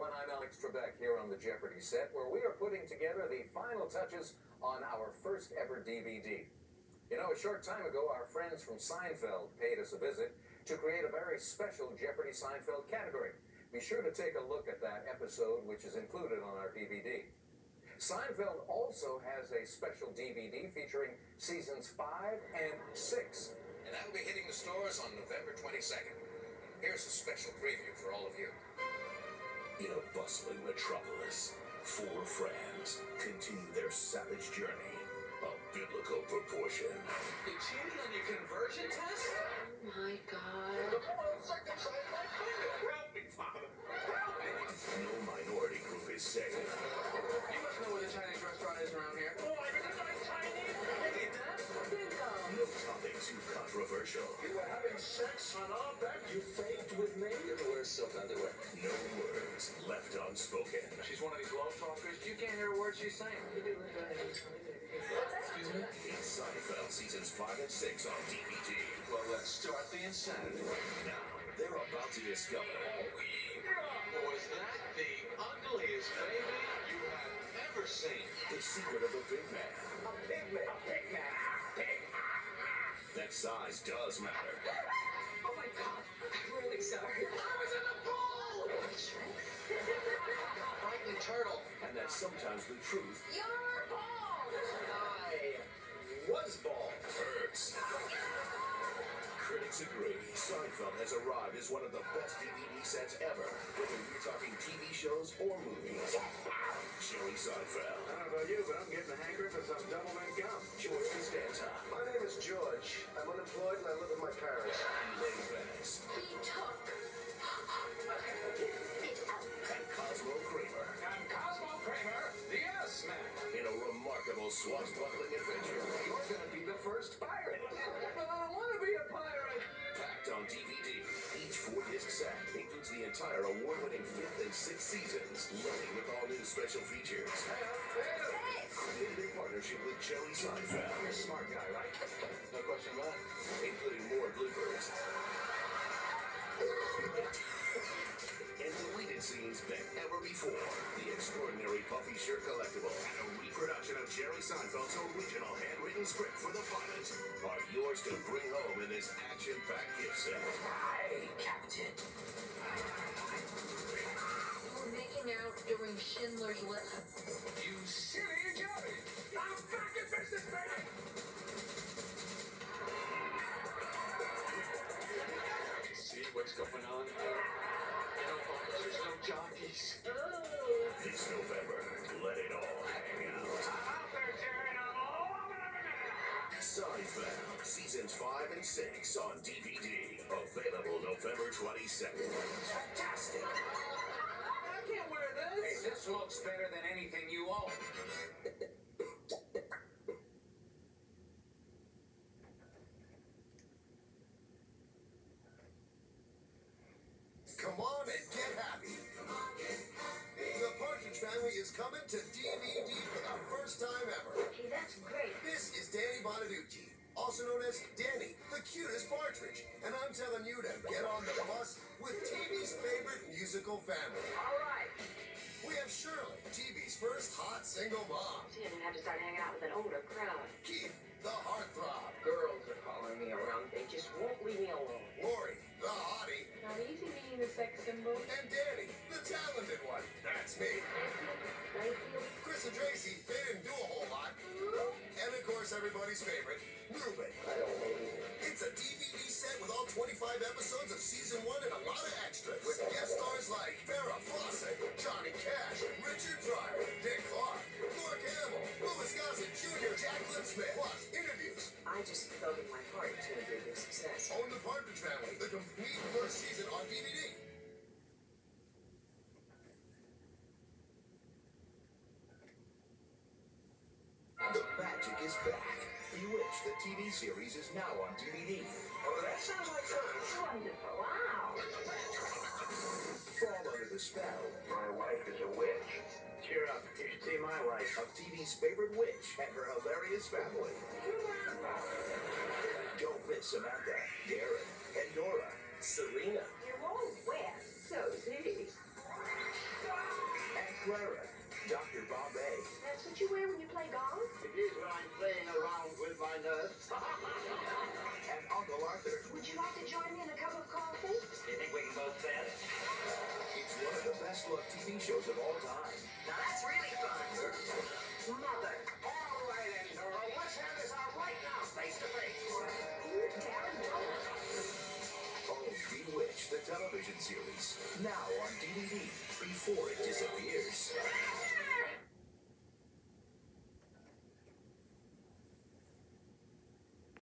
everyone. I'm Trebek here on the Jeopardy set, where we are putting together the final touches on our first ever DVD. You know, a short time ago, our friends from Seinfeld paid us a visit to create a very special Jeopardy Seinfeld category. Be sure to take a look at that episode, which is included on our DVD. Seinfeld also has a special DVD featuring seasons 5 and 6, and that'll be hitting the stores on November 22nd. Here's a special preview for all of you. In a bustling metropolis, four friends continue their savage journey of biblical proportion. You cheated on your conversion test? Oh my God. Help me, Father. Help me. No minority group is safe. You must know where the Chinese restaurant is around here. Oh, I can like Chinese. I eat that. No topic too controversial. You were having sex on our bed. You faked with me. You ever wear silk underwear? No words left unspoken. She's one of these love talkers. You can't hear a word she's saying. Excuse me? In Seinfeld seasons 5 and 6 on DVD. Well, let's start the insanity. Now, they're about to discover Was that the ugliest baby you have ever seen? the secret of a big man. A pig man. A pig man. Pig. That size does matter. Oh my God. I'm really sorry. I was in the pool! Frightened turtle. And that sometimes the truth You're bald. I was bald. hurts. Critics agree. Seinfeld has arrived as one of the best DVD sets ever, whether you're talking TV shows or movies. Jerry Seinfeld, I don't know about you, but I'm getting a hankering for some double-mint gum. George Costanza, My name is George. I'm unemployed and I live with my parents. Elaine Venice, He took it out. and Cosmo Kramer I'm Cosmo Kramer, the Yes Man. in a remarkable swashbuckling adventure. You're gonna be the first pirate. But I don't want to be a pirate. Packed on DVD. Each 4-disc set includes the entire award-winning 5th and 6th seasons, loaded with all new special features. Created in partnership with Jerry Seinfeld, You're a smart guy, right? No question about it. including more bloopers and deleted scenes than ever before. The extraordinary puffy shirt collectible and a reproduction of Jerry Seinfeld's original handwritten script for the pilot are yours to bring home in this action-packed gift set. Hey, Captain. We're making out during Schindler's List. You silly Johnny! I'm back in business, baby! See what's going on here? No officers, no jockeys. This November, let it all hang out. I'm out there, Jerry, and I'm all over the Seinfeld, seasons 5 and 6 on DVD. Available November 22nd. Fantastic! I can't wear this! Hey, this looks better than anything you own. Come on and get happy. The Partridge Family is coming to DVD for the first time ever. Hey, that's great. This is Danny Bonaducci, also known as Danny, the cutest partridge. And I'm telling you to get on the bus with TV's favorite musical family. All right. We have Shirley, TV's first hot single mom. See, I'm gonna have to start hanging out with an older crowd. Keith, the heartthrob. Girls are following me around. They just won't leave me alone. Lori, the hottie. Not easy being the sex symbol. And Danny, the talented one. That's me. Thank you. Chris and Tracy, they didn't do a whole lot. And of course, everybody's favorite, Ruben. It's a DVD set with all 25 episodes of season 1 and a lot of extras. With guest stars like Farrah Fawcett, Johnny Cash, Richard Pryor, Dick Clark, Mark Hamill, Louis Gossett Jr., Jacqueline Smith, plus interviews. I just devoted my heart to a big success. Own the Partridge Family, the complete first season on DVD. The magic is back. Bewitched, the TV series, is now on DVD. Oh, that sounds like fun. Wonderful. Wow. Fall under the spell My wife is a witch. Cheer up. You should see my wife. of TV's favorite witch and her hilarious family. Don't miss Samantha, Darren, and Nora. Serena. You're all wet. So is he. Clara, Dr. Bombay, That's what you wear when you play golf? It is when I'm playing around with my nurse. and Uncle Arthur. Would you like to join me in a cup of coffee? You think we can both stand it? It's one of the best-loved TV shows of all time. Now that's really fun. Mother. All right, then, Dora. Let's have this out right now, face to face. Darren Dolan. Oh, Bewitched, the television series. Now on DVD, before it disappears.